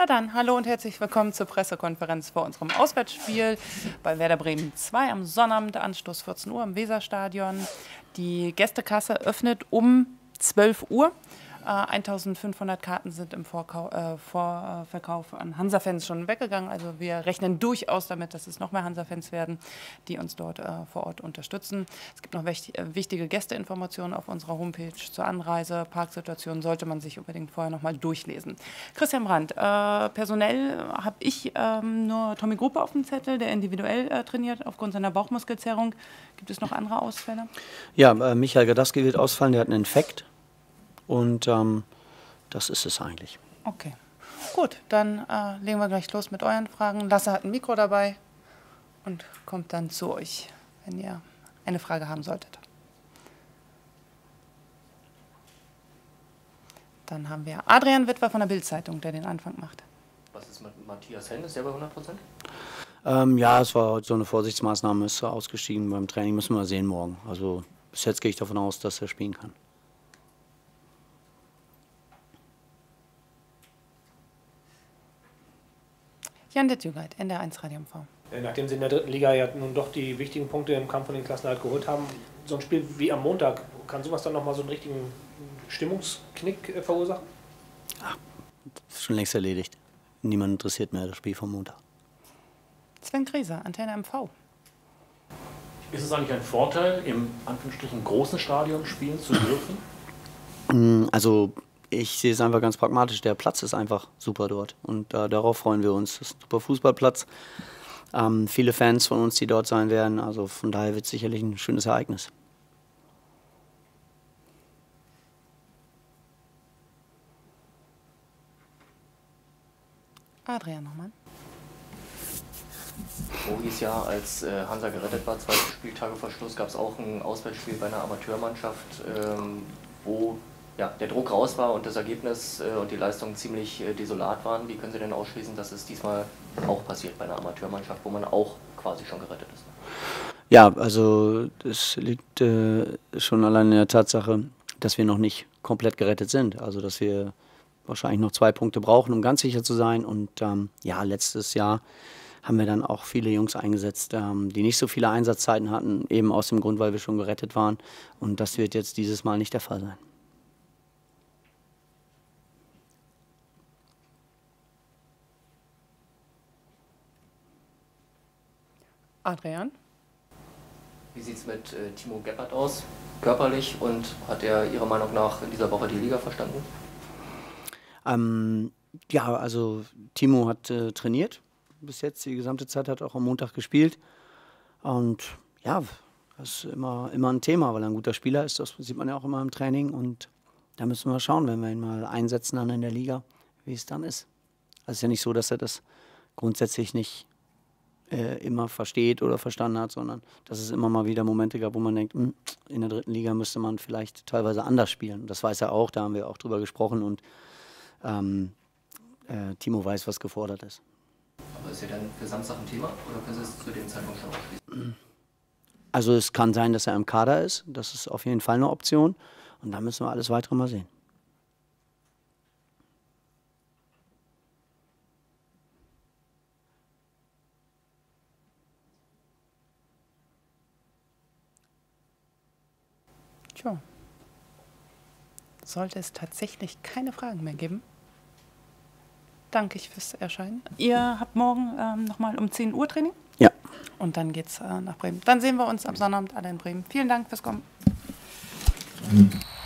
dann hallo und herzlich willkommen zur Pressekonferenz vor unserem Auswärtsspiel bei Werder Bremen 2 am Sonnabend, Anstoß 14 Uhr im Weserstadion. Die Gästekasse öffnet um 12 Uhr. 1500 Karten sind im Vorverkauf an Hansa-Fans schon weggegangen. Also wir rechnen durchaus damit, dass es noch mehr Hansa-Fans werden, die uns dort vor Ort unterstützen. Es gibt noch wichtige Gästeinformationen auf unserer Homepage zur Anreise. Parksituation sollte man sich unbedingt vorher noch mal durchlesen. Christian Brandt, personell habe ich nur Tommy Gruppe auf dem Zettel, der individuell trainiert aufgrund seiner Bauchmuskelzerrung. Gibt es noch andere Ausfälle? Ja, Michael Gadaski wird ausfallen, der hat einen Infekt. Und das ist es eigentlich. Okay, gut, dann legen wir gleich los mit euren Fragen. Lasse hat ein Mikro dabei und kommt dann zu euch, wenn ihr eine Frage haben solltet. Dann haben wir Adrian Witwer von der Bild-Zeitung, der den Anfang macht. Was ist mit Matthias Henn? Ist der bei 100%? Ja, es war heute so eine Vorsichtsmaßnahme, ist ausgestiegen beim Training, müssen wir sehen morgen. Also bis jetzt gehe ich davon aus, dass er spielen kann. Jan Dittjugeit, NDR1 Radio MV. Nachdem Sie in der dritten Liga ja nun doch die wichtigen Punkte im Kampf um den Klassenerhalt geholt haben, so ein Spiel wie am Montag, kann sowas dann nochmal so einen richtigen Stimmungsknick verursachen? Ach, das ist schon längst erledigt. Niemand interessiert mehr das Spiel vom Montag. Sven Krieser, Antenne MV. Ist es eigentlich ein Vorteil, im Anführungsstrichen großen Stadion spielen zu dürfen? Also ich sehe es einfach ganz pragmatisch. Der Platz ist einfach super dort und darauf freuen wir uns. Das ist ein super Fußballplatz. Viele Fans von uns, die dort sein werden. Also von daher wird es sicherlich ein schönes Ereignis. Adrian nochmal. Voriges Jahr, als Hansa gerettet war, 2 Spieltage vor Schluss, gab es auch ein Auswärtsspiel bei einer Amateurmannschaft, wo ja, der Druck raus war und das Ergebnis und die Leistungen ziemlich desolat waren. Wie können Sie denn ausschließen, dass es diesmal auch passiert bei einer Amateurmannschaft, wo man auch quasi schon gerettet ist? Ja, also das liegt schon allein in der Tatsache, dass wir noch nicht komplett gerettet sind. Also dass wir wahrscheinlich noch 2 Punkte brauchen, um ganz sicher zu sein. Und ja, letztes Jahr haben wir dann auch viele Jungs eingesetzt, die nicht so viele Einsatzzeiten hatten, eben aus dem Grund, weil wir schon gerettet waren. Und das wird jetzt dieses Mal nicht der Fall sein. Adrian? Wie sieht es mit Timo Gebhardt aus, körperlich, und hat er Ihrer Meinung nach in dieser Woche die Liga verstanden? Ja, also Timo hat trainiert bis jetzt, die gesamte Zeit, hat auch am Montag gespielt. Und ja, das ist immer ein Thema, weil er ein guter Spieler ist, das sieht man ja auch immer im Training. Und da müssen wir schauen, wenn wir ihn mal einsetzen dann in der Liga, wie es dann ist. Also es ist ja nicht so, dass er das grundsätzlich nicht immer versteht oder verstanden hat, sondern dass es immer mal wieder Momente gab, wo man denkt, in der dritten Liga müsste man vielleicht teilweise anders spielen. Das weiß er auch, da haben wir auch drüber gesprochen und Timo weiß, was gefordert ist. Aber ist er dann für Samstag ein Thema oder können Sie es zu dem Zeitpunkt schon ausschließen? Also es kann sein, dass er im Kader ist, das ist auf jeden Fall eine Option und dann müssen wir alles weitere mal sehen. Tja, sollte es tatsächlich keine Fragen mehr geben, danke ich fürs Erscheinen. Ihr habt morgen nochmal um 10 Uhr Training? Ja. Und dann geht's nach Bremen. Dann sehen wir uns am Sonnabend alle in Bremen. Vielen Dank fürs Kommen.